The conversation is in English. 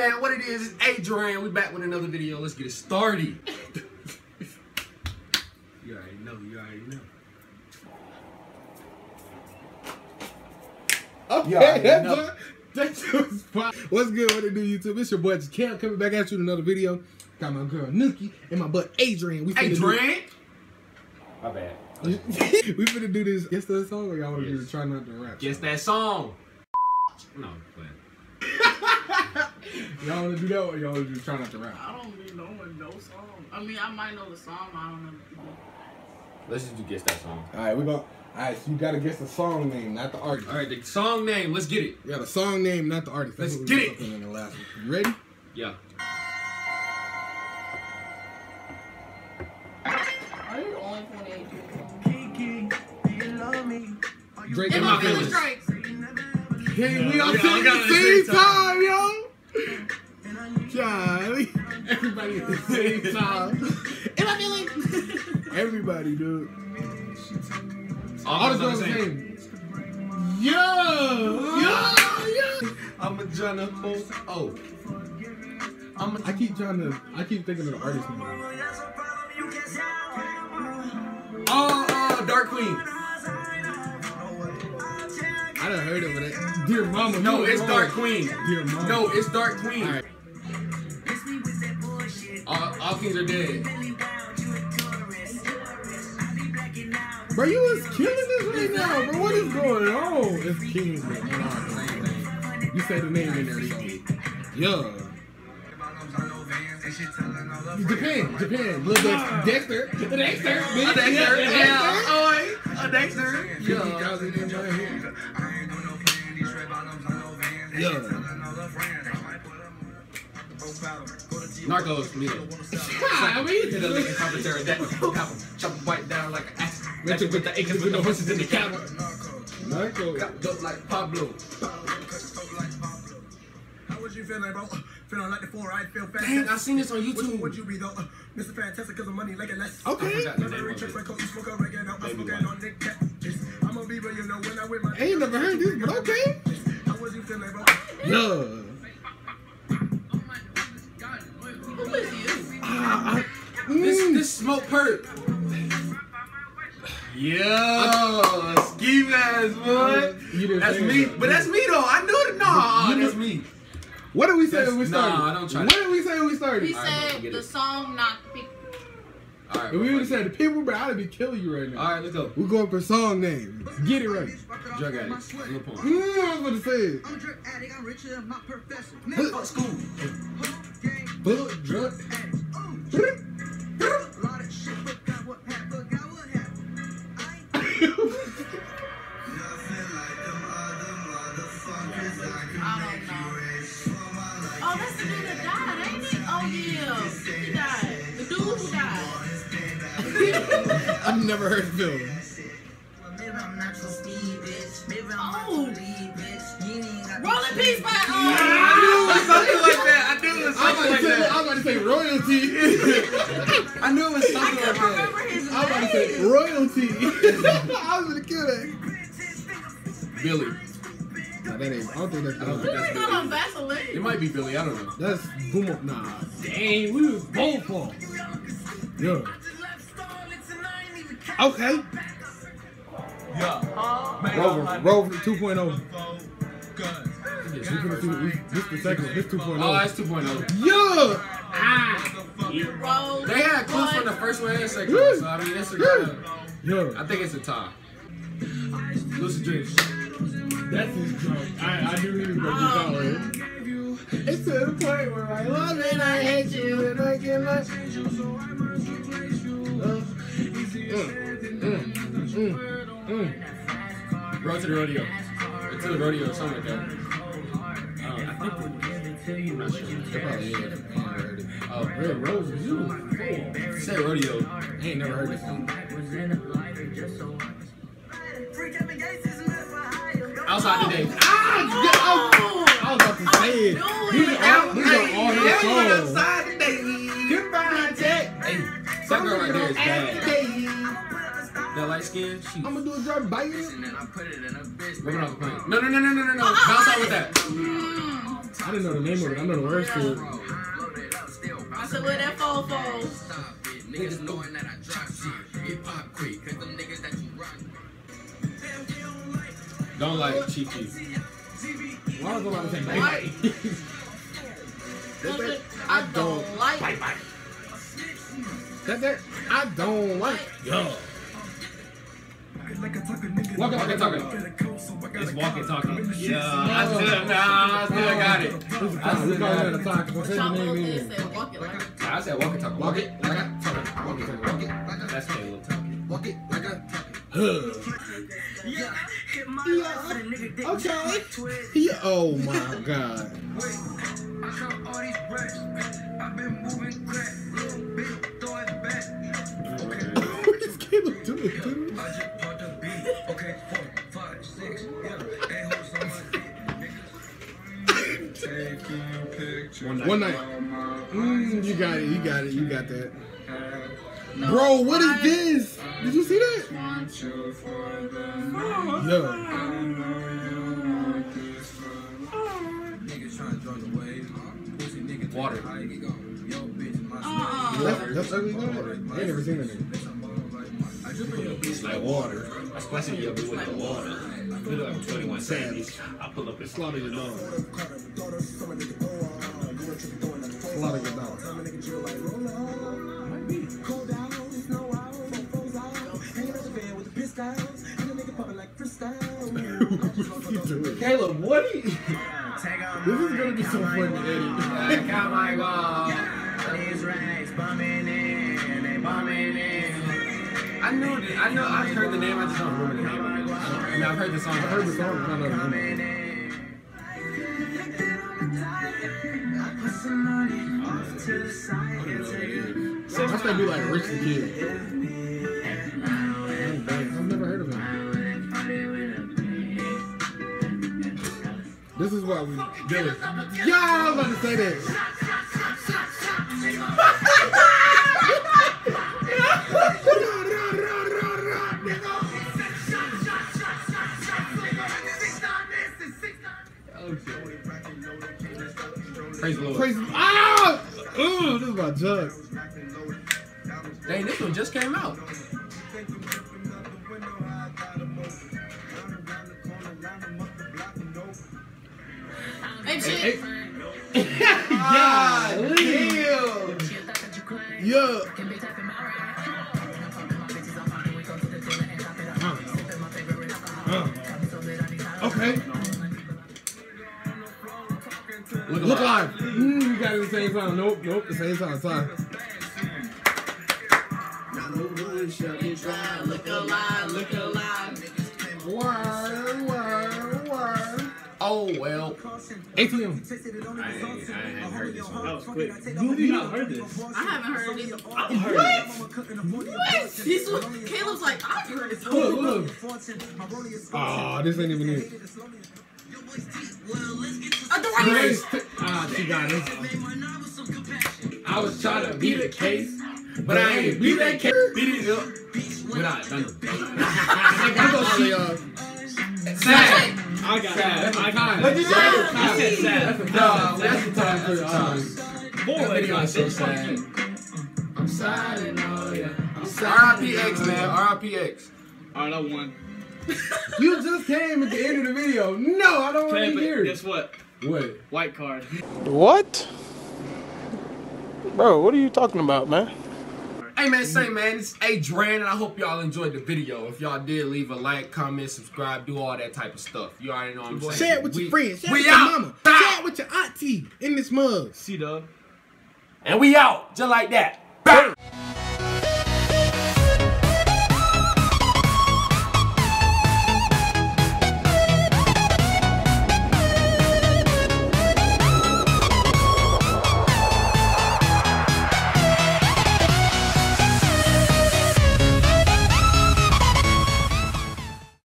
man? What it is? It's Adrian. We back with another video. Let's get it started. You already know. Okay, that's fine. What's good? What it do, YouTube? It's your boy Cam coming back at you with another video. Got my girl NooKiie and my butt Adrian. Adrian? My bad. We finna do this. Guess that song or y'all wanna do the try not to rap? Guess that song. No, but y'all wanna do that or y'all wanna do try not to rap? I don't really know no song. I mean, I might know the song, but I don't know the people. let's just do guess that song. Alright, we go. Alright, so you gotta guess the song name, not the artist. Alright, the song name. Let's get it. Yeah, the song name, not the artist. Let's get it. In the last one. You ready? Yeah. Are you on 28? Drake In and my my feelings. feelings. Strikes. Hey, we all Yeah, sing I at got the it same time, yo! Charlie. Everybody at the same time. In my feelings. Everybody, dude. All the the same. Yo! I'm a Johnny Oh. I keep thinking of the artist name. Oh, Dark Queen. I done heard of it. Dear Mama. No, it's Dark Queen. Dear Mama. No, it's Dark Queen. All right. All kings are dead. Bro, you was killing this right now, bro. What is going on? It's Kings, bro. You say the name in there, so. Yeah. Japan. Little Dexter. Dexter. Narcos, Leo. I mean, Hit a lick and commentary that chop a white down like an ass. Match it with the acres with the horses in the cattle. Narco. Got dope like Pablo. How was you feeling, bro? Feeling like the four, I feel fast. Dang, I seen this on Which one YouTube. would you be though? Mr. Fantastic, cause the money like it less. I Okay. forgot the name Never of tricks it. like Coke, smoke a oregano, I'm smoking on Nick Cat. I'm a beaver, you know, when I with my. I ain't never heard this, but okay. How was you feeling, bro? Yeah. Who is you? This smoke perk. Yeah, ski mask, boy. You didn't That's say me, that. but that's me though. I knew it. Nah, that's me. What did we say when we started? Nah, don't try What did we say when we started? He All right, said forget the it. song, not the people. All right, If we would have said the people, bro, I'd be killing you right now. all right, let's go. We're going for song name. Get it right. Drug addict. No point. I was about to say it. I'm a drug addict, I'm richer than my professor. Fuck school. Book, drug. Oh, that's the dude that died, ain't he? Oh, yeah. He died. The dude who died. I've never heard the film. Oh. Roll in peace, by Something like that. I knew it was I was something like that. about to say royalty. I knew it was I something like couldn't that. remember his I was about to say name. royalty. I was gonna kill that. Billy. Nah, that ain't. I don't think that's. I don't think that's Who's Billy. on Vaseline? It might be Billy. I don't know. That's Boom. Nah. Dang, we was both off. Yeah. Okay. Rover 2.0. This is the second one. This 2.0. Oh, that's 2.0. Yeah. Roll. They had clues from the first one and second one, so I mean, it's a kind of. Yeah. I think it's a tie. Lucid Dreams. That's his joke. I do need to go get that one. It's to the point where I love and I hate you and I can like. Road to the rodeo. Or to the rodeo or something like that. I'm not sure. They probably is. I ain't never heard it. Oh, Red Roses, you. say rodeo. I ain't never heard this song. Outside today. I was about to say it. These are all his songs. Outside today. Goodbye, Jack. Hey, that girl right there is bad. That light skin, she. I'm gonna do a drop bite. Rubbing off the plane. No. Bounce out with that. I didn't know the name of it. I know the words to it. I said, where that phone phone? Niggas knowing that I drop shit. Hip hop quick, cause them niggas that you rock. Don't like Chichi. Why was I about to say bye? I don't like. That I don't like. Yo. Walkie talkie. It's walkie talkie. Yeah, I still got it. We call it a talk. I said the name in. I said walkie talkie. Walk it like a talkie. Walk it like a That's Caleb talking. Walk it like a talkie. Okay. Yeah. Oh my God. What is Caleb doing, dude? Okay, 4, 5, 6, yeah. One night. You got it. You got it. You got that. Bro, what is this? Did you see that? Yeah. Water. That's ugly good. I ain't never seen that nigga. It's like water. I splash it up with the water. I feel like 21 Savage. I pull up and Slaughter your dog. Slaughter your dog. Caleb, what are you? This is gonna be so fun to edit. Come on, go. I've heard the name, I just don't remember the name. I mean, I've heard the song. I heard the song, but I don't know the name. That's gonna be like Rich the Kid. I've never heard of him. This is what we do. Yeah, I was about to say that. Praise the Lord. Praise the ah! Ooh, this is my jug. Dang, this one just came out. Hey, Yeah, yeah. Okay. Look live. You got it at the same time. Nope, the same time. Sorry. Look alive. Word. Oh, well. ATM. I ain't heard this one. That was quick. You have not heard this. I haven't heard it either. I've heard it. What? This one, Caleb's like, I've heard it. Look. Oh, this ain't even it. She got it. I was trying to beat a case, but I ain't beat that case. Beat it up without thunder. Sad. I got Sad. it. I got What'd you it. say? I said sad. That's the time for the Boy, That video is so sad. I'm sad, oh yeah. I'm sad. RIPX, man. RIPX. Alright, I won. You just came at the end of the video. No, I don't want Okay, to but hear it. guess what? What? White card. What? Bro, what are you talking about, man? Hey man, it's Adrian, and I hope y'all enjoyed the video. If y'all did, leave a like, comment, subscribe, do all that type of stuff. You already know what I'm saying. Share it with your friends. Share it we with your out. mama. Share it with your auntie in this mug. C-Dub. And we out, just like that. Bang!